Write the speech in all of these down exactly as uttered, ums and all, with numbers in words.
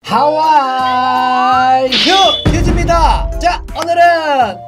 하와이 휴! 휴즈입니다. 자, 오늘은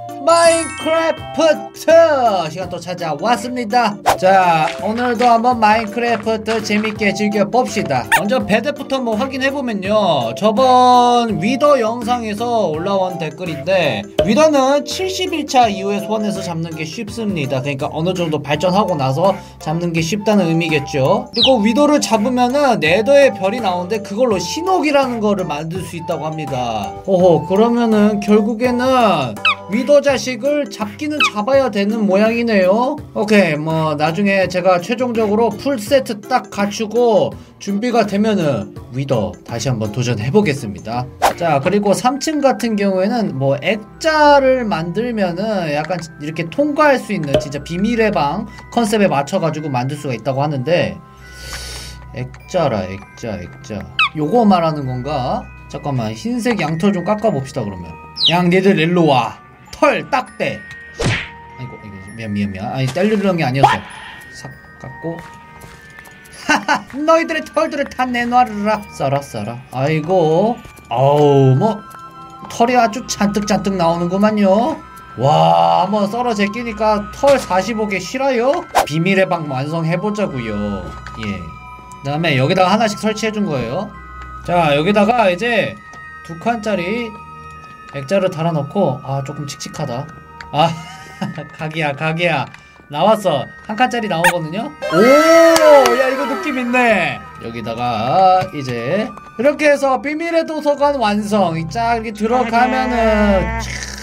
마인크래프트 시간 또 찾아왔습니다. 자, 오늘도 한번 마인크래프트 재밌게 즐겨봅시다. 먼저 배드부터 한번 확인해보면요, 저번 위더 영상에서 올라온 댓글인데, 위더는 칠십 일차 이후에 소환해서 잡는 게 쉽습니다. 그러니까 어느 정도 발전하고 나서 잡는 게 쉽다는 의미겠죠. 그리고 위더를 잡으면은 네더의 별이 나오는데 그걸로 신옥이라는 거를 만들 수 있다고 합니다. 오호, 그러면은 결국에는 위더 자식을 잡기는 잡아야 되는 모양이네요. 오케이, 뭐 나중에 제가 최종적으로 풀세트 딱 갖추고 준비가 되면은 위더 다시 한번 도전해보겠습니다. 자, 그리고 삼 층 같은 경우에는 뭐 액자를 만들면은 약간 이렇게 통과할 수 있는 진짜 비밀의 방 컨셉에 맞춰가지고 만들 수가 있다고 하는데, 액자라 액자 액자 요거 말하는 건가? 잠깐만, 흰색 양털 좀 깎아봅시다. 그러면 양 니들 일로와, 털 딱대. 아이고 이거 미안 미안 미안 아니 때리려는 게 아니었어. 싹 깎고 하하, 너희들의 털들을 다 내놔라. 썰어 썰어. 아이고, 아우 뭐 털이 아주 잔뜩 잔뜩 나오는구만요. 와, 한번 썰어 제끼니까 털 사십오 개 실화요? 비밀의 방 완성해보자구요. 예, 그 다음에 여기다가 하나씩 설치해준 거예요. 자, 여기다가 이제 두 칸짜리 액자를 달아놓고, 아 조금 칙칙하다. 아 각이야 각이야 나왔어. 한 칸짜리 나오거든요. 오, 야 이거 느낌 있네. 여기다가 이제 이렇게 해서 비밀의 도서관 완성. 쫙 이렇게 들어가면은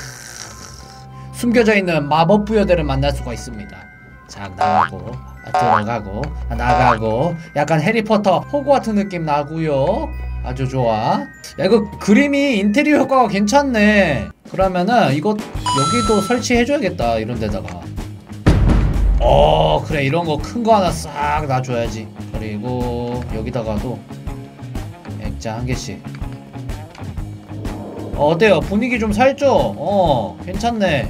숨겨져 있는 마법 부여들을 만날 수가 있습니다. 자, 나가고 들어가고 나가고 약간 해리포터 호그와트 느낌 나고요. 아주 좋아. 야, 이거 그림이 인테리어 효과가 괜찮네. 그러면은 이거 여기도 설치해줘야겠다. 이런 데다가. 어, 그래, 이런 거 큰 거 하나 싹 놔줘야지. 그리고 여기다가도 액자 한 개씩. 어, 어때요? 분위기 좀 살죠? 어, 괜찮네.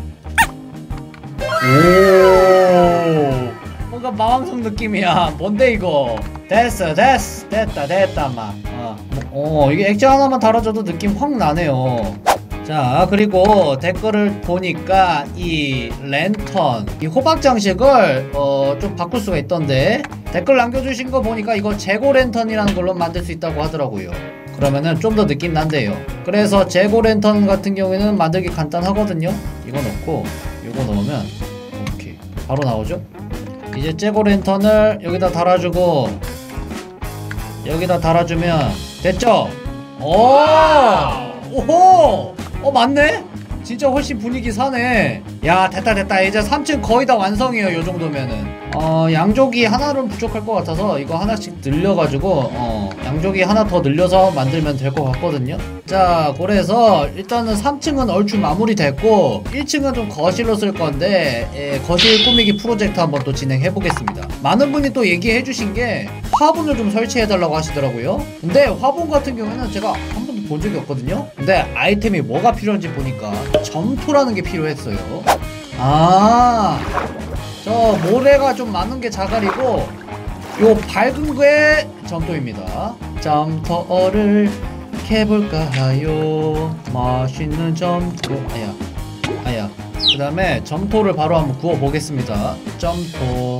오, 뭔가 마왕성 느낌이야. 뭔데 이거? 됐어 됐어 됐다 됐다 마. 어, 어, 이게 액자 하나만 달아줘도 느낌 확 나네요. 자, 그리고 댓글을 보니까 이 랜턴, 이 호박 장식을 어, 좀 바꿀 수가 있던데, 댓글 남겨주신 거 보니까 이거 재고 랜턴이라는 걸로 만들 수 있다고 하더라고요. 그러면은 좀 더 느낌 난대요. 그래서 재고 랜턴 같은 경우에는 만들기 간단하거든요. 이거 넣고 이거 넣으면 오케이 바로 나오죠. 이제 재고 랜턴을 여기다 달아주고 여기다 달아주면 됐죠? 오! 오호! 어, 맞네? 진짜 훨씬 분위기 사네. 야, 됐다 됐다. 이제 삼 층 거의 다 완성이에요. 요 정도면은. 어, 양조기 하나는 부족할 것 같아서 이거 하나씩 늘려가지고 어, 양조기 하나 더 늘려서 만들면 될 것 같거든요. 자, 그래서 일단은 삼 층은 얼추 마무리 됐고 일 층은 좀 거실로 쓸 건데, 예, 거실 꾸미기 프로젝트 한번 또 진행해 보겠습니다. 많은 분이 또 얘기해 주신 게 화분을 좀 설치해 달라고 하시더라고요. 근데 화분 같은 경우에는 제가 한 번도 본 적이 없거든요. 근데 아이템이 뭐가 필요한지 보니까 점토라는 게 필요했어요. 아, 저 모래가 좀 많은 게 자갈이고 요 밝은 게 점토입니다. 점토를 캐볼까요? 맛있는 점토. 아야 아야. 그 다음에 점토를 바로 한번 구워 보겠습니다. 점토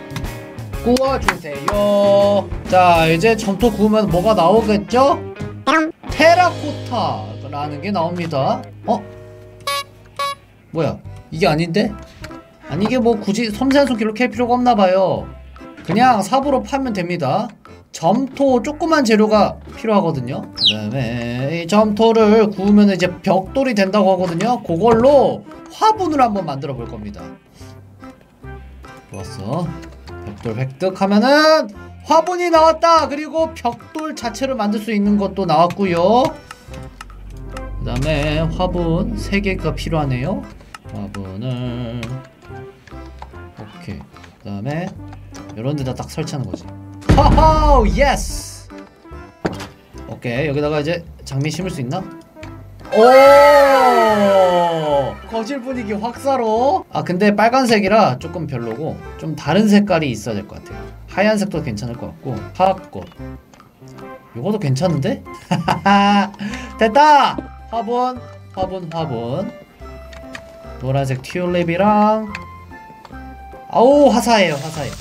구워주세요. 자, 이제 점토 구우면 뭐가 나오겠죠? 테라코타라는 게 나옵니다. 어? 뭐야, 이게 아닌데? 아니, 이게 뭐 굳이 섬세한 손길로 캘 필요가 없나봐요. 그냥 삽으로 파면 됩니다. 점토 조그만 재료가 필요하거든요. 그 다음에 이 점토를 구우면 이제 벽돌이 된다고 하거든요. 그걸로 화분을 한번 만들어 볼 겁니다. 좋았어. 벽돌 획득하면은 화분이 나왔다. 그리고 벽돌 자체를 만들 수 있는 것도 나왔고요. 그 다음에 화분 세 개가 필요하네요. 화분을 오케이. 그 다음에 이런 데다 딱 설치하는 거지. 하하, 예스. 오케이, 여기다가 이제 장미 심을 수 있나? 오, 거실 분위기 확 살어. 아, 근데 빨간색이라 조금 별로고 좀 다른 색깔이 있어야 될 것 같아요. 하얀색도 괜찮을 것 같고. 파꽃 요거도 괜찮은데? 됐다! 화분 화분 화분 노란색 튤립이랑 아우 화사해요 화사해.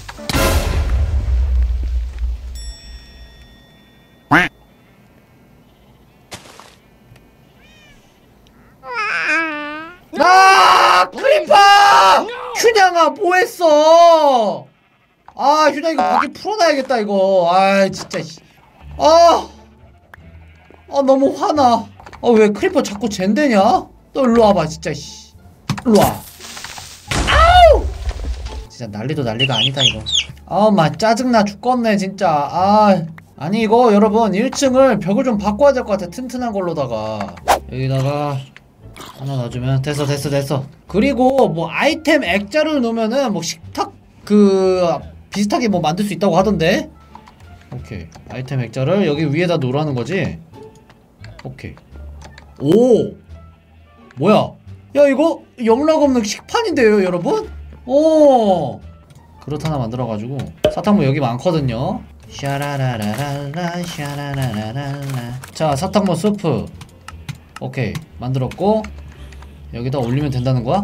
아 크리퍼! 휴냥아 뭐했어? 아 휴냥 이거 바퀴 풀어놔야겠다 이거. 아 진짜 아, 아 너무 화나. 아 왜 크리퍼 자꾸 젠되냐? 너 일로 와봐 진짜. 일로 와. 아우! 진짜 난리도 난리가 아니다 이거. 아우 마 짜증나 죽겠네 진짜. 아 아니 이거 여러분 일 층을 벽을 좀 바꿔야 될 것 같아. 튼튼한 걸로다가 여기다가 하나 놔주면 됐어 됐어 됐어. 그리고 뭐 아이템 액자를 놓으면은 뭐 식탁 그 비슷하게 뭐 만들 수 있다고 하던데. 오케이 아이템 액자를 여기 위에다 놓으라는 거지. 오케이. 오 뭐야 야 이거 영락없는 식판인데요 여러분. 오 그릇 하나 만들어가지고 사탕무 여기 많거든요. 샤라라라랄라 샤라라라랄라. 자 사탕무 스프 오케이 만들었고 여기다 올리면 된다는 거야?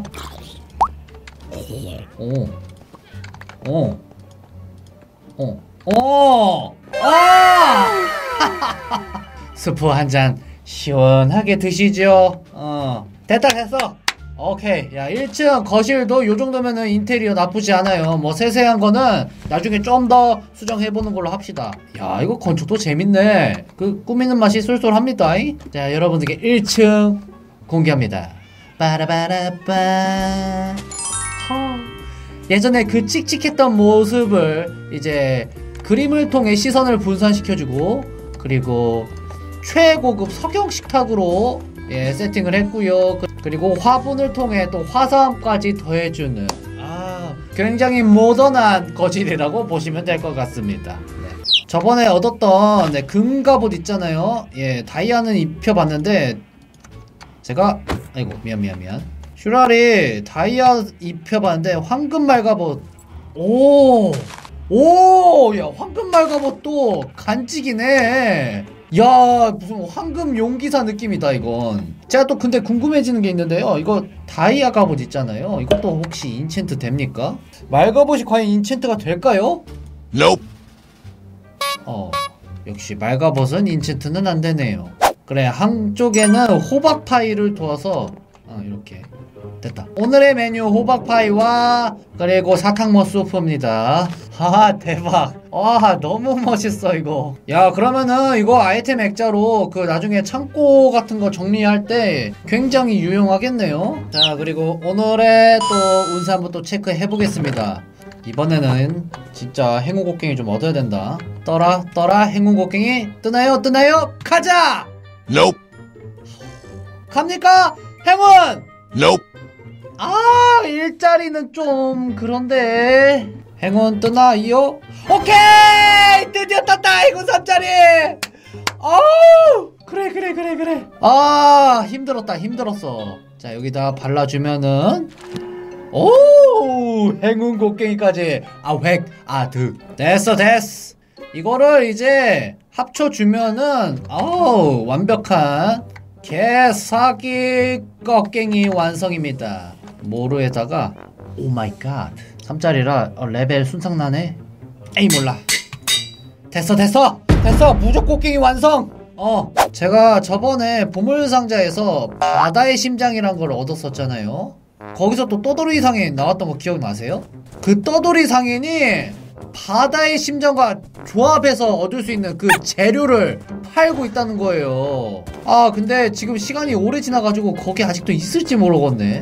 오 오 오 오 아 스프 한 잔 시원하게 드시죠. 어 됐다 됐어. 오케이 야 일 층 거실도 요정도면은 인테리어 나쁘지 않아요. 뭐 세세한 거는 나중에 좀 더 수정해보는 걸로 합시다. 야 이거 건축도 재밌네. 그 꾸미는 맛이 쏠쏠합니다. 자 여러분들께 일 층 공개합니다. 빠라바라빠. 예전에 그 칙칙했던 모습을 이제 그림을 통해 시선을 분산시켜주고 그리고 최고급 석영 식탁으로 예, 세팅을 했고요. 그, 그리고 화분을 통해 또 화사함까지 더해주는 아, 굉장히 모던한 거실이라고 보시면 될 것 같습니다. 네. 저번에 얻었던 네, 금갑옷 있잖아요. 예, 다이아는 입혀봤는데 제가 아이고 미안 미안 미안 슈라리 다이아 입혀봤는데 황금 말갑옷 오 오 야 황금 말갑옷도 간직이네. 야 무슨 황금 용기사 느낌이다 이건. 제가 또 근데 궁금해지는 게 있는데요. 이거 다이아 갑옷 있잖아요. 이것도 혹시 인챈트 됩니까? 말갑옷이 과연 인챈트가 될까요? Nope. 어 역시 말갑옷은 인챈트는 안 되네요. 그래 한쪽에는 호박 파이를 두어서 어 이렇게 됐다. 오늘의 메뉴 호박파이와 그리고 사탕무 수프입니다. 하 대박. 와 너무 멋있어 이거. 야 그러면은 이거 아이템 액자로 그 나중에 창고 같은 거 정리할 때 굉장히 유용하겠네요. 자 그리고 오늘의 또 운세 한번 또 체크해 보겠습니다. 이번에는 진짜 행운 곡괭이 좀 얻어야 된다. 떠라 떠라 행운 곡괭이 뜨나요 뜨나요 가자. Nope. 갑니까 행운. Nope. 아 일자리는 좀 그런데 행운 뜨나요? 오케이 드디어 떴다 행운 삼자리. 어우 그래 그래 그래 그래. 아 힘들었다 힘들었어. 자 여기다 발라주면은 오 행운 곡괭이까지 아획 아득 됐어 됐어. 이거를 이제 합쳐주면은 어우 완벽한 개사기 꺾갱이 완성입니다. 모루에다가 오마이갓 삼짜리라 어, 레벨 순삭나네. 에이 몰라. 됐어 됐어 됐어 무적 꺾갱이 완성. 어 제가 저번에 보물상자에서 바다의 심장이란 걸 얻었었잖아요. 거기서 또 떠돌이 상인 나왔던 거 기억나세요? 그 떠돌이 상인이 바다의 심장과 조합해서 얻을 수 있는 그 재료를 팔고 있다는 거예요. 아 근데 지금 시간이 오래 지나가지고 거기 아직도 있을지 모르겠네.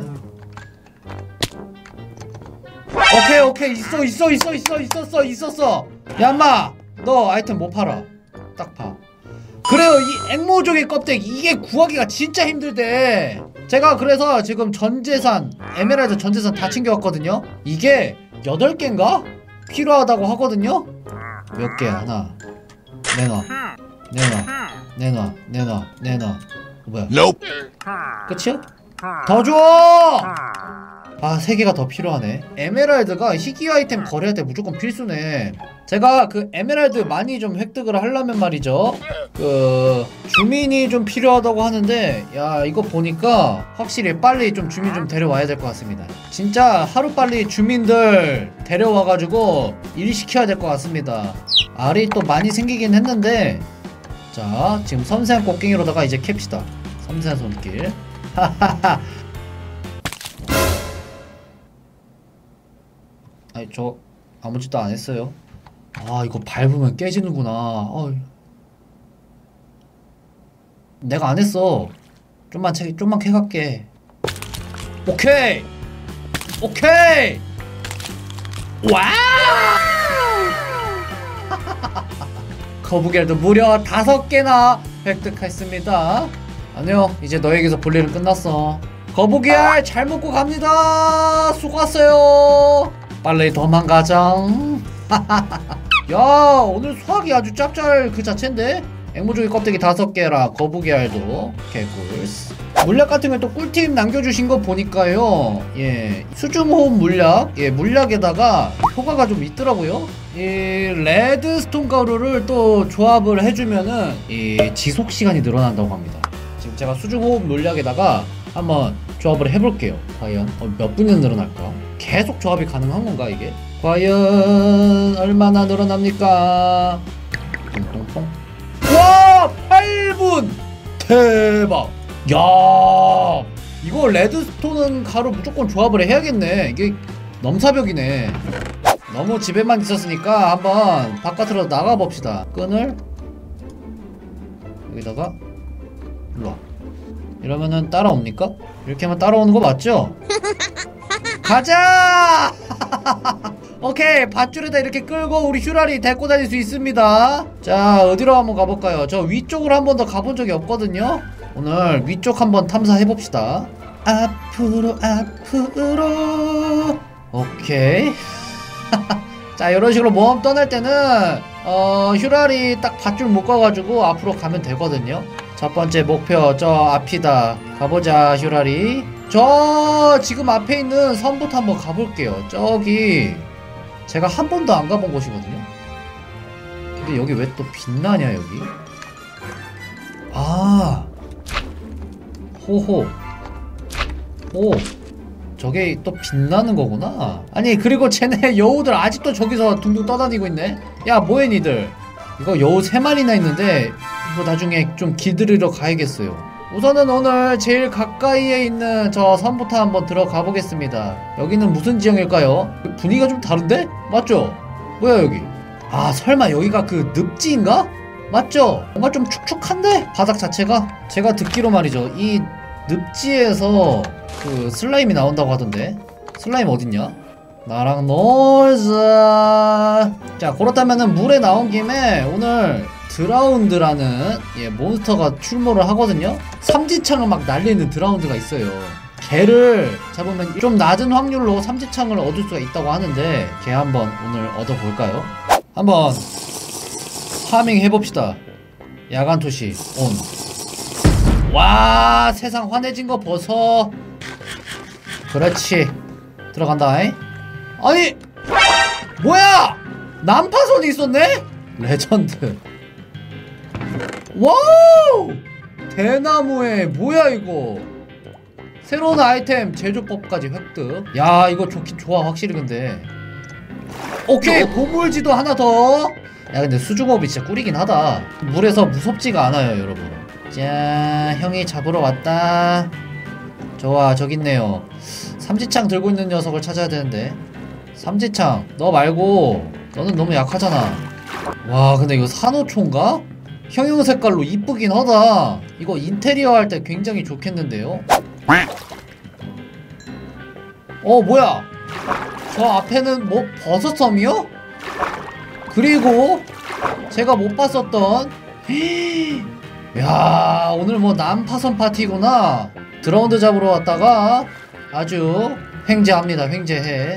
오케이 오케이 있어 있어 있어 있어 있었어 있었어. 야 인마 너 아이템 못 팔아. 딱 봐. 그래요 이 앵무족의 껍데기 이게 구하기가 진짜 힘들대. 제가 그래서 지금 전재산 에메랄드 전재산 다 챙겨왔거든요. 이게 여덟 개인가? 필요하다고 하거든요. 몇 개 하나 내놔 내놔 내놔 내놔 내놔 뭐야 Nope. 끝이야? 더 줘! 아, 세 개가 더 필요하네. 에메랄드가 희귀 아이템 거래할 때 무조건 필수네. 제가 그 에메랄드 많이 좀 획득을 하려면 말이죠, 그 주민이 좀 필요하다고 하는데, 야, 이거 보니까 확실히 빨리 좀 주민 좀 데려와야 될 것 같습니다. 진짜 하루빨리 주민들 데려와가지고 일 시켜야 될 것 같습니다. 알이 또 많이 생기긴 했는데, 자, 지금 섬세한 꽃갱이로다가 이제 캡시다. 섬세한 손길. 하하하. 아니, 저 아무 짓도 안 했어요. 아, 이거 밟으면 깨지는구나. 어. 내가 안 했어. 좀만 채, 좀만 캐갈게. 오케이! 오케이! 와우! 거북이알도 무려 다섯 개나 획득했습니다. 아니요, 이제 너에게서 볼 일은 끝났어. 거북이알 잘 먹고 갑니다. 수고하세요. 빨리 도망가자. 야, 오늘 수확이 아주 짭짤 그 자체인데? 앵무조개 껍데기 다섯 개라 거북이알도 개꿀스. 물약 같은 거 또 꿀팁 남겨주신 거 보니까요, 예, 수중호흡 물약, 예, 물약에다가 효과가 좀 있더라고요. 이 레드스톤 가루를 또 조합을 해주면은 이 지속 시간이 늘어난다고 합니다. 지금 제가 수중호흡 물약에다가 한번 조합을 해볼게요. 과연 어, 몇 분이 늘어날까? 계속 조합이 가능한 건가 이게? 과연 얼마나 늘어납니까? 똥똥똥. 와! 팔 분! 대박! 야, 이거 레드스톤은 가루 무조건 조합을 해야겠네. 이게 넘사벽이네. 너무 집에만 있었으니까 한번 바깥으로 나가봅시다. 끈을 여기다가 일로와. 이러면은 따라옵니까? 이렇게 하면 따라오는 거 맞죠? 가자! 오케이, 밧줄에다 이렇게 끌고 우리 휴라리 데리고 다닐 수 있습니다. 자, 어디로 한번 가볼까요? 저 위쪽으로 한 번 더 가본 적이 없거든요. 오늘 위쪽 한번 탐사해봅시다. 앞으로 앞으로. 오케이. 자, 이런 식으로 모험 떠날 때는 어, 휴라리 딱 밧줄 묶어가지고 앞으로 가면 되거든요. 첫 번째 목표 저 앞이다. 가보자, 휴라리. 저 지금 앞에 있는 섬부터 한번 가볼게요. 저기 제가 한 번도 안 가본 곳이거든요. 근데 여기 왜 또 빛나냐, 여기? 아, 호호. 오, 저게 또 빛나는 거구나. 아니, 그리고 쟤네 여우들 아직도 저기서 둥둥 떠다니고 있네. 야, 뭐해 니들. 이거 여우 세 마리나 있는데 이거 나중에 좀 기들으러 가야겠어요. 우선은 오늘 제일 가까이에 있는 저 섬부터 한번 들어가 보겠습니다. 여기는 무슨 지형일까요? 분위기가 좀 다른데? 맞죠? 뭐야 여기? 아, 설마 여기가 그 늪지인가? 맞죠? 뭔가 좀 축축한데? 바닥 자체가? 제가 듣기로 말이죠, 이 늪지에서 그 슬라임이 나온다고 하던데. 슬라임 어딨냐? 나랑 놀자. 자, 그렇다면은 물에 나온 김에 오늘 드라운드라는, 예, 몬스터가 출몰을 하거든요. 삼지창을 막 날리는 드라운드가 있어요. 걔를 잡으면 좀 낮은 확률로 삼지창을 얻을 수가 있다고 하는데, 걔 한번 오늘 얻어볼까요? 한번 파밍 해봅시다. 야간 투시 온. 와, 세상 환해진 거 벗어. 그렇지, 들어간다. 이? 아니, 뭐야, 난파선이 있었네? 레전드. 와우, 대나무에 뭐야 이거. 새로운 아이템 제조법까지 획득. 야, 이거 좋긴 좋아 확실히. 근데 오케이, 보물지도 하나 더. 야, 근데 수중호흡이 진짜 꿀이긴 하다. 물에서 무섭지가 않아요 여러분. 자, 형이 잡으러 왔다. 좋아, 저기 있네요. 삼지창 들고 있는 녀석을 찾아야 되는데. 삼지창 너 말고, 너는 너무 약하잖아. 와, 근데 이거 산호초인가? 형용 색깔로 이쁘긴 하다. 이거 인테리어 할 때 굉장히 좋겠는데요? 어, 뭐야, 저 앞에는 뭐 버섯섬이요? 그리고 제가 못 봤었던, 야, 오늘 뭐 난파선 파티구나. 드라운드 잡으러 왔다가 아주 횡재합니다. 횡재해.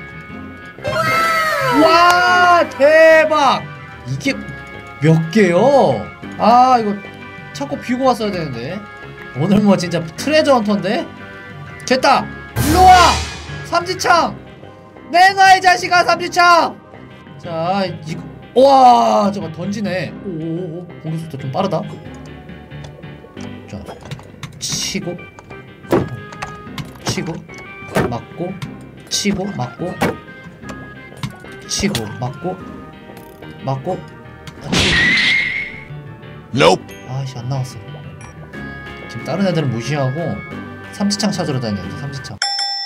와, 대박. 이게 몇 개요? 아, 이거 찾고 비우고 왔어야 되는데. 오늘 뭐 진짜 트레저 헌터인데? 됐다! 일로와! 삼지창! 내놔 이 자식아 삼지창! 자 이거 와 잠깐 던지네. 오오오 공격 속도 좀 빠르다. 자 치고 치고 맞고 치고 맞고 치고 맞고 맞고 nope. 아씨 안 나왔어. 지금 다른 애들은 무시하고 삼지창 찾으러 다니는데 삼지창.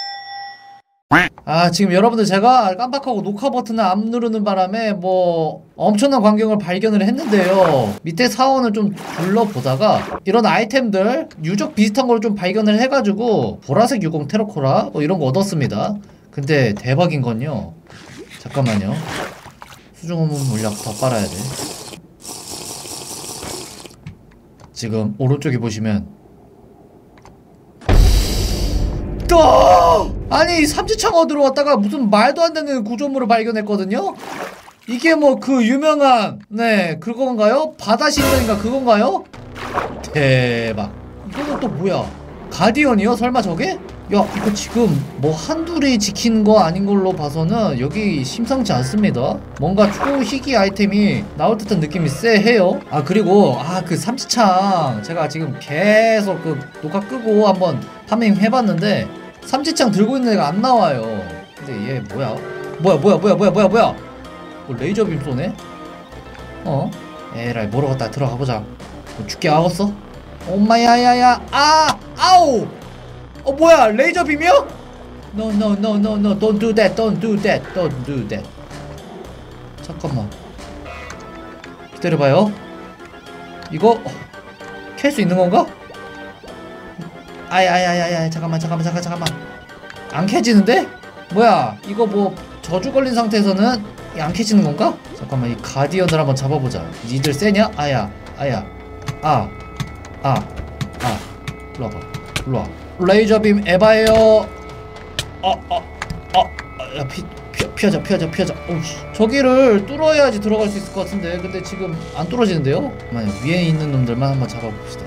아 지금 여러분들 제가 깜빡하고 녹화 버튼을 안 누르는 바람에 뭐 엄청난 광경을 발견을 했는데요. 밑에 사원을 좀 둘러보다가 이런 아이템들 유적 비슷한 걸 좀 발견을 해가지고 보라색 유공 테러코라 뭐 이런 거 얻었습니다. 근데 대박인 건요, 잠깐만요, 수중호문 물약 더 빨아야 돼. 지금 오른쪽에 보시면 또 아니 삼지창 얻으러 왔다가 무슨 말도 안 되는 구조물을 발견했거든요. 이게 뭐 그 유명한 네 그건가요? 바다신전인가 그건가요? 대박. 이거는 또 뭐야? 가디언이요? 설마 저게? 야 이거 지금 뭐 한둘이 지키는 거 아닌 걸로 봐서는 여기 심상치 않습니다. 뭔가 초희귀 아이템이 나올 듯한 느낌이 쎄해요. 아 그리고 아 그 삼지창 제가 지금 계속 그 녹화 끄고 한번 파밍 해봤는데 삼지창 들고 있는 애가 안 나와요. 근데 얘 뭐야? 뭐야 뭐야 뭐야 뭐야 뭐야 뭐야? 뭐 레이저 빔 쏘네? 어? 에라이 모르겠다 들어가보자. 뭐 죽게 하겠어? 엄마야야야 아 아우 어 뭐야 레이저 빔이요? No no no no no don't do that don't do that don't do that. 잠깐만 기다려봐요. 이거 캘 수 있는 건가? 아야야야야 잠깐만 잠깐만 잠깐 잠깐만 안 캐지는데? 뭐야 이거 뭐 저주 걸린 상태에서는 안 캐지는 건가? 잠깐만 이 가디언을 한번 잡아보자. 니들 세냐? 아야 아야 아 아 아 일로와봐 일로와. 레이저빔 에바예요. 어어어 피 피하자 피하자 피하자. 오우씨 저기를 뚫어야지 들어갈 수 있을 것 같은데 근데 지금 안 뚫어지는데요? 만약 위에 있는 놈들만 한번 잡아봅시다.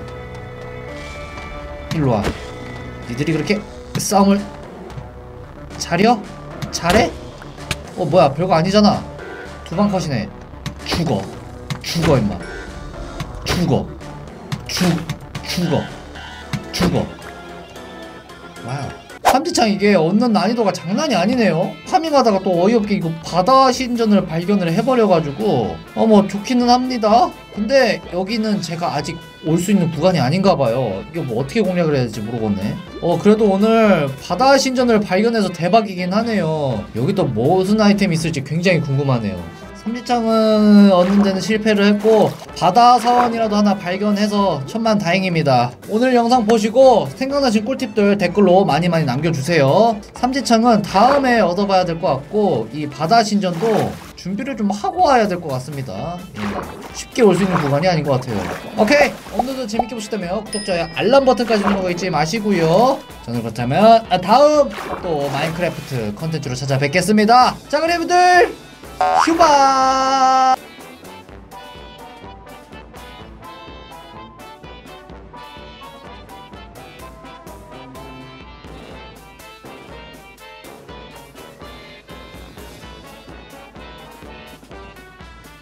일로와. 니들이 그렇게 싸움을 잘혀? 잘해? 어 뭐야 별거 아니잖아. 두방 컷이네. 죽어 죽어 임마. 죽어 죽 죽어 죽어. 와우 삼지창 이게 얻는 난이도가 장난이 아니네요. 파밍하다가 또 어이없게 이거 바다 신전을 발견을 해버려가지고 어뭐 좋기는 합니다. 근데 여기는 제가 아직 올 수 있는 구간이 아닌가봐요. 이거 뭐 어떻게 공략을 해야 될지 모르겠네. 어 그래도 오늘 바다 신전을 발견해서 대박이긴 하네요. 여기 또 무슨 아이템이 있을지 굉장히 궁금하네요. 삼지창은 얻는 데는 실패를 했고 바다 사원이라도 하나 발견해서 천만 다행입니다. 오늘 영상 보시고 생각나신 꿀팁들 댓글로 많이 많이 남겨주세요. 삼지창은 다음에 얻어봐야 될 것 같고 이 바다 신전도 준비를 좀 하고 와야 될 것 같습니다. 예. 쉽게 올 수 있는 구간이 아닌 것 같아요. 오케이 오늘도 재밌게 보셨다면 구독, 좋아요, 알람 버튼까지 누르고 잊지 마시고요. 저는 그렇다면 다음 또 마인크래프트 컨텐츠로 찾아뵙겠습니다. 자 그럼 여러분들 휴바.